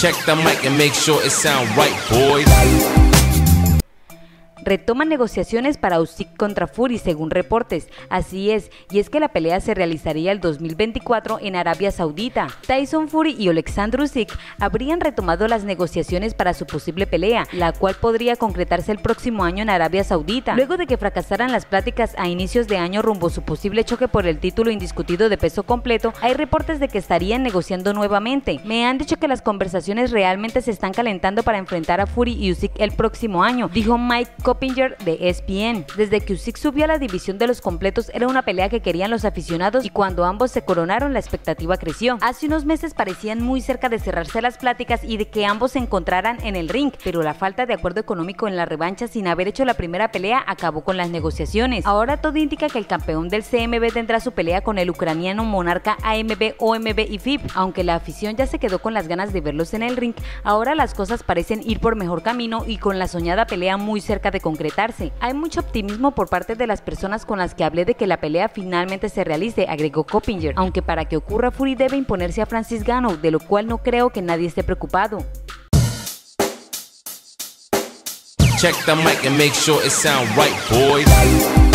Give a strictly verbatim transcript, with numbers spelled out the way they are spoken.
Check the mic and make sure it sound right, boys. Retoman negociaciones para Usyk contra Fury según reportes. Así es, y es que la pelea se realizaría el dos mil veinticuatro en Arabia Saudita. Tyson Fury y Alexander Usyk habrían retomado las negociaciones para su posible pelea, la cual podría concretarse el próximo año en Arabia Saudita, luego de que fracasaran las pláticas a inicios de año rumbo a su posible choque por el título indiscutido de peso completo. Hay reportes de que estarían negociando nuevamente. Me han dicho que las conversaciones realmente se están calentando para enfrentar a Fury y Usyk el próximo año, dijo Mike Coppinger de E S P N. Desde que Usyk subió a la división de los completos era una pelea que querían los aficionados, y cuando ambos se coronaron la expectativa creció. Hace unos meses parecían muy cerca de cerrarse las pláticas y de que ambos se encontraran en el ring, pero la falta de acuerdo económico en la revancha sin haber hecho la primera pelea acabó con las negociaciones. Ahora todo indica que el campeón del C M B tendrá su pelea con el ucraniano monarca A M B, O M B y F I B. Aunque la afición ya se quedó con las ganas de verlos en el ring, ahora las cosas parecen ir por mejor camino y con la soñada pelea muy cerca de concretar. Hay mucho optimismo por parte de las personas con las que hablé de que la pelea finalmente se realice, agregó Coppinger, aunque para que ocurra Fury debe imponerse a Francis Ngannou, de lo cual no creo que nadie esté preocupado. Check the mic and make sure it sound right, boys.